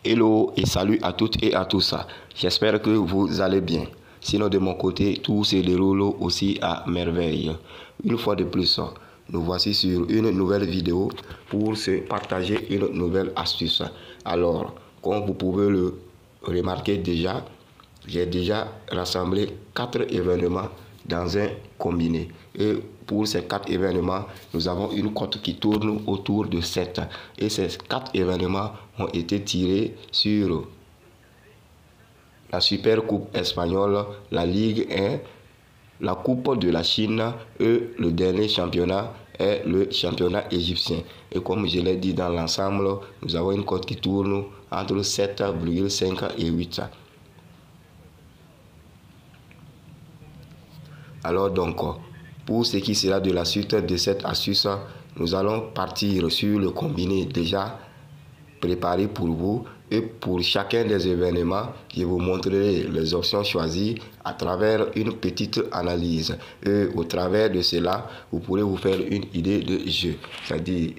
Hello et salut à toutes et à tous. J'espère que vous allez bien. Sinon de mon côté, tout se déroule aussi à merveille. Une fois de plus, nous voici sur une nouvelle vidéo pour se partager une nouvelle astuce. Alors, comme vous pouvez le remarquer déjà, j'ai déjà rassemblé 4 événements dans un combiné. Et pour ces 4 événements, nous avons une cote qui tourne autour de 7. Et ces 4 événements ont été tirés sur la Super Coupe espagnole, la Ligue 1, la Coupe de la Chine et le dernier championnat est le championnat égyptien. Et comme je l'ai dit dans l'ensemble, nous avons une cote qui tourne entre 7,5 et 8. Alors donc, pour ce qui sera de la suite de cette astuce, nous allons partir sur le combiné déjà préparé pour vous. Et pour chacun des événements, je vous montrerai les options choisies à travers une petite analyse. Et au travers de cela, vous pourrez vous faire une idée de jeu. C'est-à-dire,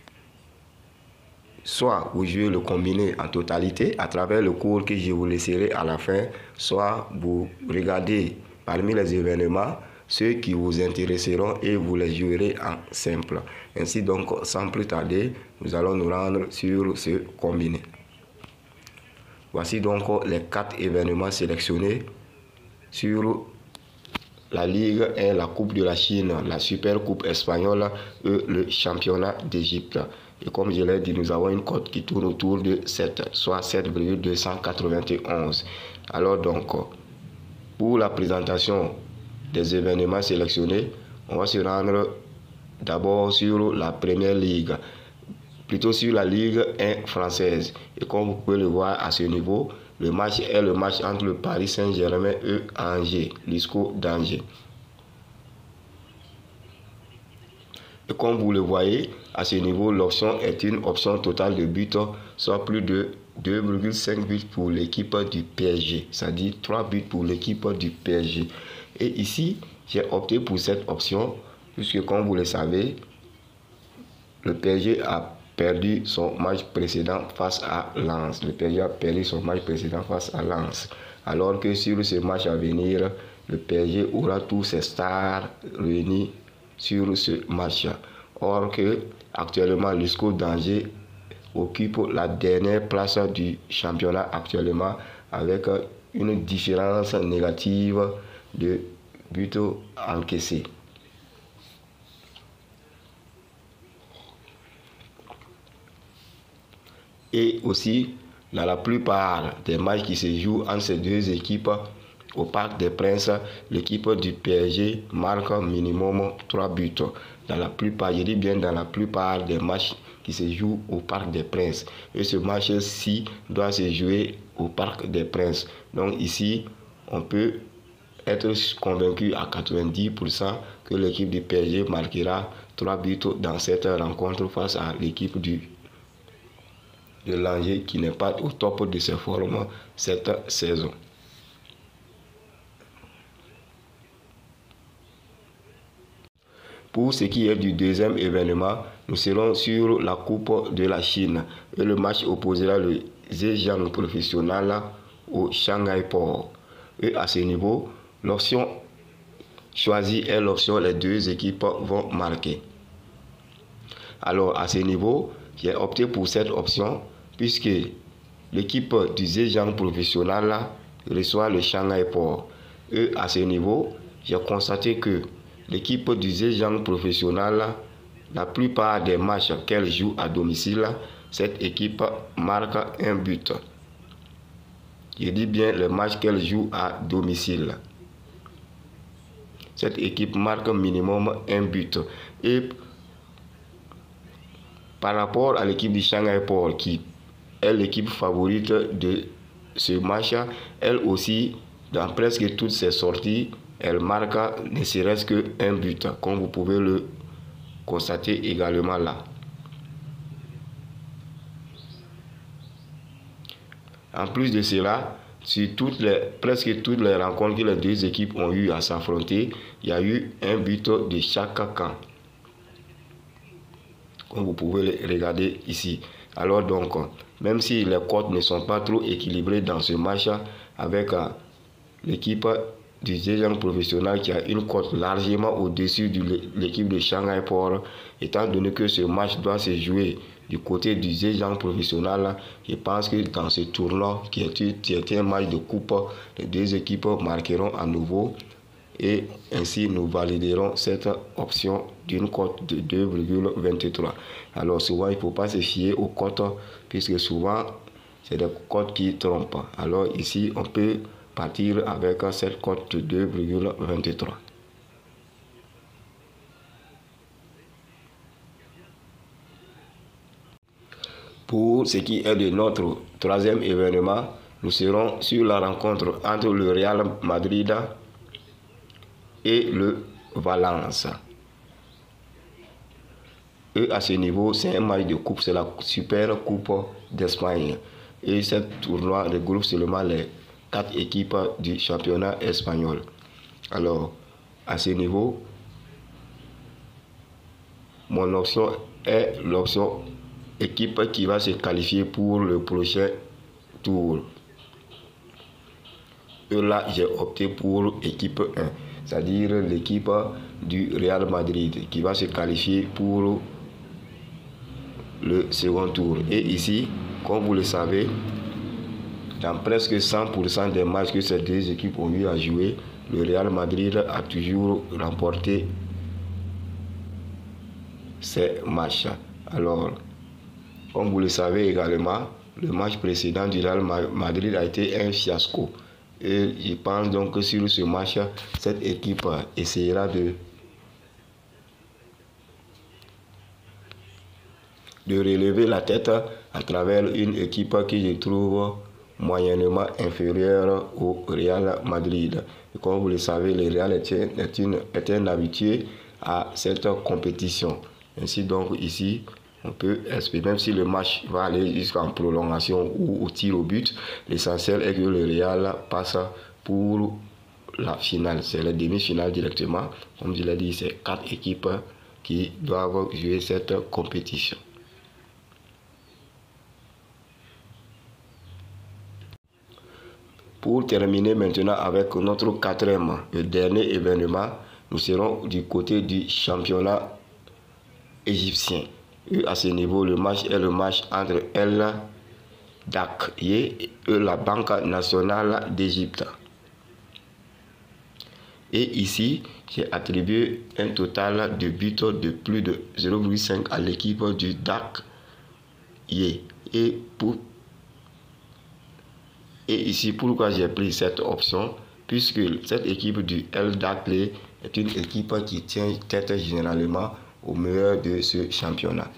soit vous jouez le combiné en totalité à travers le cours que je vous laisserai à la fin, soit vous regardez parmi les événements ceux qui vous intéresseront et vous les jouerez en simple. Ainsi donc, sans plus tarder, nous allons nous rendre sur ce combiné. Voici donc les 4 événements sélectionnés sur la Ligue 1, la Coupe de la Chine, la Super Coupe espagnole et le championnat d'Égypte. Et comme je l'ai dit, nous avons une cote qui tourne autour de 7, soit 7,291. Alors donc, pour la présentation des événements sélectionnés, on va se rendre d'abord sur la Première Ligue, plutôt sur la Ligue 1 française. Et comme vous pouvez le voir à ce niveau, le match est le match entre le Paris Saint-Germain et Angers, l'ISCO d'Angers. Et comme vous le voyez, à ce niveau, l'option est une option totale de buts, soit plus de 2,5 buts pour l'équipe du PSG, c'est-à-dire 3 buts pour l'équipe du PSG. Et ici, j'ai opté pour cette option, puisque comme vous le savez, le PSG a perdu son match précédent face à Lens. Le PSG a perdu son match précédent face à Lens. Alors que sur ce match à venir, le PSG aura tous ses stars réunis sur ce match. Or que actuellement, l'ISCO d'Angers occupe la dernière place du championnat actuellement avec une différence négative de buts encaissés. Et aussi, dans la plupart des matchs qui se jouent entre ces deux équipes au Parc des Princes, l'équipe du PSG marque minimum 3 buts. Dans la plupart, je dis bien dans la plupart des matchs qui se jouent au Parc des Princes. Et ce match-ci doit se jouer au Parc des Princes. Donc ici, on peut être convaincu à 90% que l'équipe du PSG marquera 3 buts dans cette rencontre face à l'équipe de l'Angers qui n'est pas au top de ses formes cette saison. Pour ce qui est du deuxième événement, nous serons sur la Coupe de la Chine et le match opposera le Zhejiang Professionnel au Shanghai Port. Et à ce niveau, l'option choisie est l'option les deux équipes vont marquer. Alors à ce niveau, j'ai opté pour cette option puisque l'équipe du Zhejiang Professionnel reçoit le Shanghai Port. Et à ce niveau, j'ai constaté que l'équipe du Zhejiang Professionnel, la plupart des matchs qu'elle joue à domicile, cette équipe marque un but. Je dis bien les matchs qu'elle joue à domicile. Cette équipe marque minimum un but. Et par rapport à l'équipe du Shanghai Port, qui est l'équipe favorite de ce match, elle aussi, dans presque toutes ses sorties, elle marque ne serait-ce qu'un but, comme vous pouvez le constater également là. En plus de cela, sur presque toutes les rencontres que les deux équipes ont eu à s'affronter, il y a eu un but de chaque camp. Comme vous pouvez le regarder ici. Alors donc, même si les cotes ne sont pas trop équilibrées dans ce match avec l'équipe du Zhejiang Professionnel qui a une cote largement au-dessus de l'équipe de Shanghai Port, étant donné que ce match doit se jouer du côté du Zhejiang Professionnel, je pense que dans ce tournoi qui est un match de coupe, les deux équipes marqueront à nouveau et ainsi nous validerons cette option d'une cote de 2,23. Alors souvent il ne faut pas se fier aux cotes puisque souvent c'est des cotes qui trompent. Alors ici on peut partir avec cette cote de 2,23. Pour ce qui est de notre troisième événement, nous serons sur la rencontre entre le Real Madrid et le Valence. Et à ce niveau, c'est un match de coupe, c'est la Super Coupe d'Espagne. Et ce tournoi regroupe seulement les 4 équipes du championnat espagnol. Alors, à ce niveau, mon option est l'option équipe qui va se qualifier pour le prochain tour. Et là, j'ai opté pour équipe 1, c'est-à-dire l'équipe du Real Madrid qui va se qualifier pour le second tour. Et ici, comme vous le savez, dans presque 100% des matchs que ces deux équipes ont eu à jouer, le Real Madrid a toujours remporté ces matchs. Alors, comme vous le savez également, le match précédent du Real Madrid a été un fiasco. Et je pense donc que sur ce match, cette équipe essaiera de relever la tête à travers une équipe que je trouve moyennement inférieure au Real Madrid. Et comme vous le savez, le Real est un habitué à cette compétition. Ainsi donc ici, on peut espérer, même si le match va aller jusqu'en prolongation ou au tir au but, l'essentiel est que le Real passe pour la finale. C'est la demi-finale directement. Comme je l'ai dit, c'est 4 équipes qui doivent jouer cette compétition. Pour terminer maintenant avec notre quatrième et dernier événement, nous serons du côté du championnat égyptien. Et à ce niveau, le match est le match entre El Dakye et la Banque nationale d'Égypte. Et ici, j'ai attribué un total de buts de plus de 0,5 à l'équipe du Dakye. Et ici, pourquoi j'ai pris cette option? Puisque cette équipe du El Dakye est une équipe qui tient tête généralement au meilleur de ce championnat.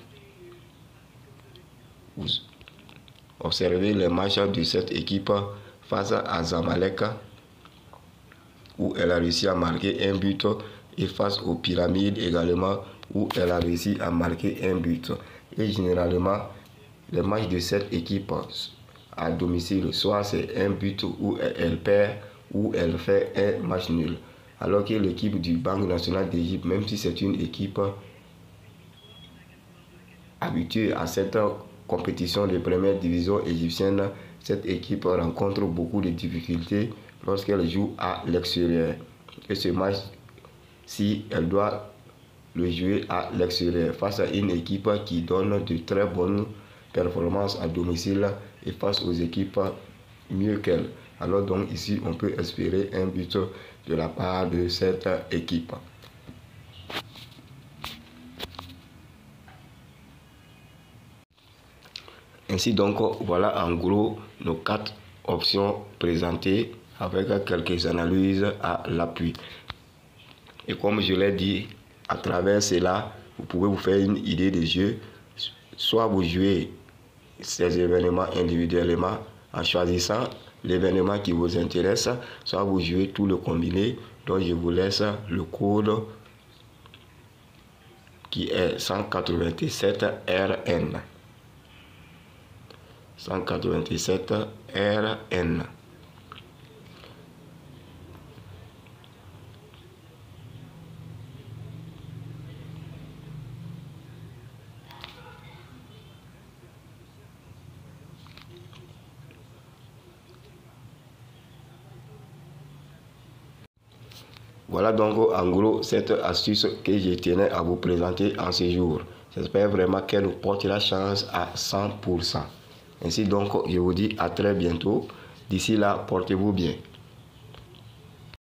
Vous observez les matchs de cette équipe face à Zamalek, où elle a réussi à marquer un but, et face aux Pyramides également, où elle a réussi à marquer un but. Et généralement, les matchs de cette équipe à domicile, soit c'est un but où elle perd, ou elle fait un match nul. Alors que l'équipe du Banque nationale d'Égypte, même si c'est une équipe habituée à cette compétition de première division égyptienne, cette équipe rencontre beaucoup de difficultés lorsqu'elle joue à l'extérieur. Et ce match, si elle doit le jouer à l'extérieur face à une équipe qui donne de très bonnes performances à domicile et face aux équipes mieux qu'elle, alors donc ici on peut espérer un but de la part de cette équipe. Ainsi donc, voilà en gros nos 4 options présentées avec quelques analyses à l'appui. Et comme je l'ai dit, à travers cela, vous pouvez vous faire une idée de jeu. Soit vous jouez ces événements individuellement en choisissant l'événement qui vous intéresse, soit vous jouez tout le combiné, dont je vous laisse le code qui est 187 RN. 187 RN. Voilà donc en gros cette astuce que je tenais à vous présenter en ce jour. J'espère vraiment qu'elle nous portera chance à 100%. Ainsi donc, je vous dis à très bientôt. D'ici là, portez-vous bien.